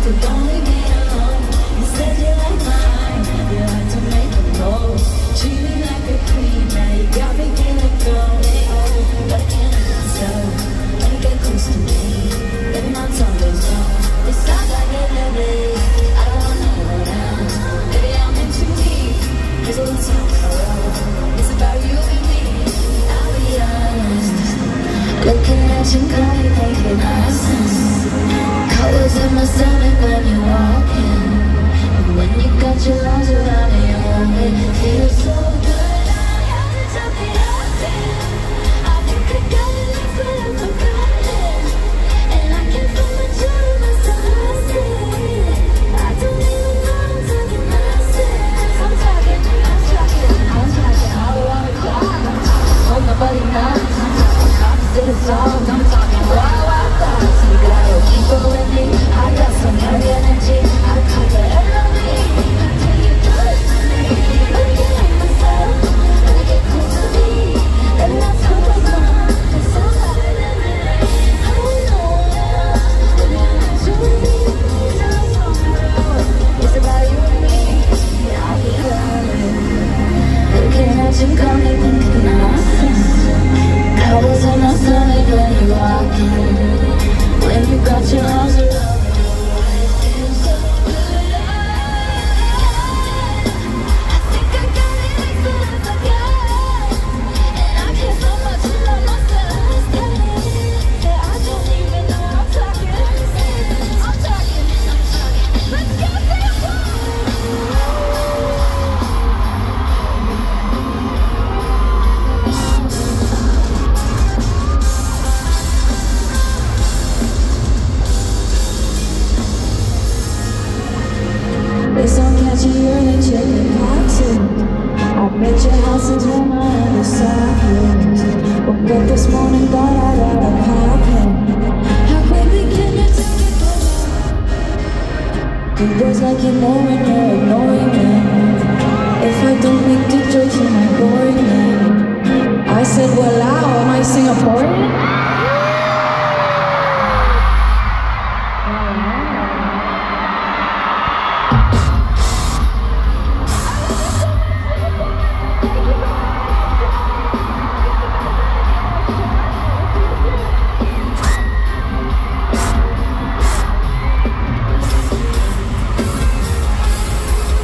could only be alone. You said you like mine, you had to make a move. Treat me like a queen, now you got me feeling cold. But I can't let it so, when you get close to me, baby my tongue goes numb. It sounds like it lately, I don't wanna go down. Baby I'm in too deep, here's a little song I wrote. It's about you and me, I'll be honest. Looking at you got me thinking nonsense. Colors in my stomach when you walk in, and when you got your arms around me, oh, it feels so good. I have to tell me nothing. I think I got it next, but I forgot it. And I can't find my joy in my sunset. I don't even know I'm talking nonsense. I'm talking all around the clock. I'm talking on my body now. I'm talking opposite of songs. I'm talking wild, wild thoughts. You gotta keep it with me. I got some young energy. I call it enemy. Until you do it to me. When you like myself, when you get close to me, then that's how I come. It's so hard to live it. I don't know what else. When you're not with me, it's all around. It's about you and me. Yeah, I'll be coming. Looking at you got me thinking nonsense. Colors in my stomach when you walk in. When you got your arms around me, it feels so good. I think I got it next, but I forgot. And I can't so much love myself. Yeah, I don't even know I'm talking. I'm talking. Let's go, Sam! Please don't catch you early, check the boxing. I bet your house is where my other side is. Woke up this morning, thought I'd have a poppin'. How quickly can you take it from me? Good boys like you know when you're